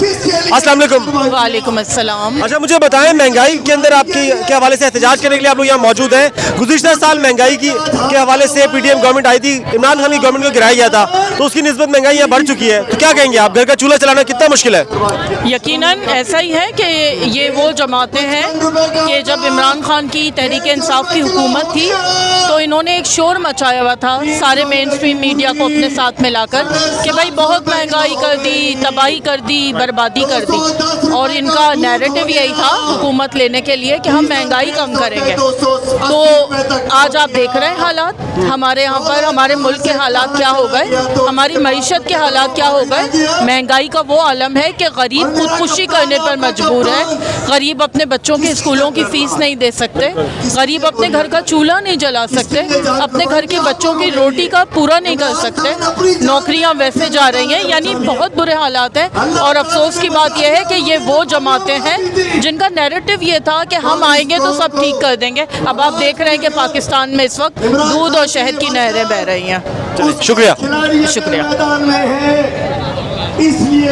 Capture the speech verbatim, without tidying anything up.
अस्सलाम वालेकुम। वालेकुम अस्सलाम। अच्छा, मुझे बताएं, महंगाई के अंदर आपकी के हवाले से एहतजाज करने के लिए आप लोग यहाँ मौजूद हैं। गुज़िश्ता साल महंगाई की के हवाले से पीटीएम गवर्नमेंट आई थी, इमरान खान की गवर्नमेंट को गिराया गया था, तो उसकी निस्बत महंगाई यहाँ बढ़ चुकी है, तो क्या कहेंगे आप? घर का चूल्हा चलाना कितना मुश्किल है? यकीनन ऐसा ही है कि ये वो जमातें हैं कि जब इमरान खान की तहरीक इंसाफ की हुकूमत थी तो इन्होंने एक शोर मचाया हुआ था सारे मेन स्ट्रीम मीडिया को अपने साथ मिलाकर कि भाई बहुत महंगाई कर दी, तबाही कर दी, बर्बादी कर दी, और इनका नैरेटिव यही था हुकूमत लेने के लिए कि हम महंगाई कम करेंगे। तो आज आप देख रहे हैं हालात हमारे यहाँ पर, हमारे मुल्क के हालात क्या हो गए, हमारी मईशत के हालात क्या हो गए। महंगाई का वो आलम है कि गरीब खुदकुशी करने पर मजबूर है, गरीब अपने बच्चों के स्कूलों की फ़ीस नहीं दे सकते, गरीब अपने घर का चूल्हा नहीं जला सकते, अपने घर के बच्चों की रोटी का पूरा नहीं कर सकते, नौकरियां वैसे जा रही हैं, यानी बहुत बुरे हालात हैं। और अफसोस की बात यह है कि ये वो जमातें हैं जिनका नैरेटिव ये था कि हम आएंगे तो सब ठीक कर देंगे। अब आप देख रहे हैं कि पाकिस्तान में इस वक्त दूध और शहद की नहरें बह रही हैं। शुक्रिया शुक्रिया।